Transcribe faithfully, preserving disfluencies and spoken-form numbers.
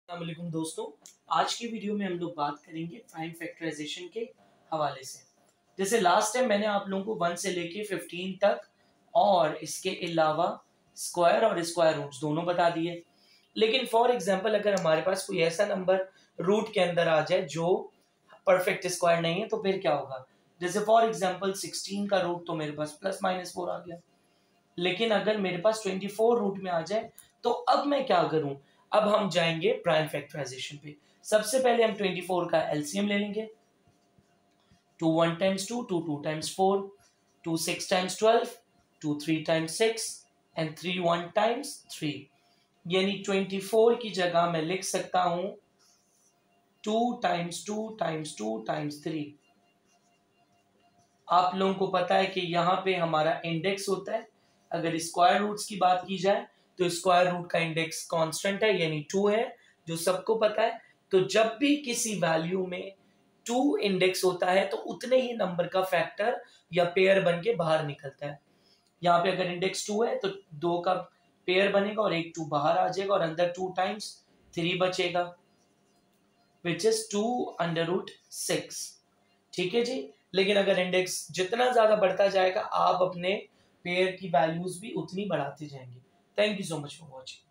अस्सलाम वालेकुम दोस्तों, आज की वीडियो में हम लोग बात करेंगे प्राइम फैक्टराइजेशन के हवाले से। जैसे लास्ट टाइम मैंने आप लोगों को वन से लेके फिफ्टीन तक और इसके अलावा स्क्वायर और स्क्वायर रूट्स दोनों बता दिए। लेकिन फॉर एग्जांपल अगर हमारे पास कोई ऐसा नंबर रूट के अंदर आ जाए जो परफेक्ट स्क्वायर नहीं है तो फिर क्या होगा। जैसे फॉर एग्जांपल सिक्सटीन का रूट तो मेरे पास प्लस माइनस फोर आ गया, लेकिन अगर मेरे पास ट्वेंटी फोर रूट में आ जाए तो अब मैं क्या करूं। अब हम जाएंगे प्राइम फैक्टराइजेशन पे। सबसे पहले हम ट्वेंटी फोर का एलसीएम ले लेंगे। Two one times two, two two times four, two six times twelve, two three times six and three one times three. यानी ट्वेंटी फोर की जगह मैं लिख सकता हूं two times two times two times three. आप लोगों को पता है कि यहाँ पे हमारा इंडेक्स होता है। अगर स्क्वायर रूट्स की बात की जाए तो स्क्वायर रूट का इंडेक्स कांस्टेंट है यानी टू है, जो सबको पता है। तो जब भी किसी वैल्यू में टू इंडेक्स होता है तो उतने ही नंबर का फैक्टर या पेयर बन के बाहर निकलता है। यहाँ पे अगर इंडेक्स टू है तो दो का पेयर बनेगा और एक टू बाहर आ जाएगा और अंदर टू टाइम्स थ्री बचेगा, which is two under root six. ठीक है जी। लेकिन अगर इंडेक्स जितना ज्यादा बढ़ता जाएगा आप अपने पेयर की वैल्यूज भी उतनी बढ़ाते जाएंगे। Thank you so much for watching.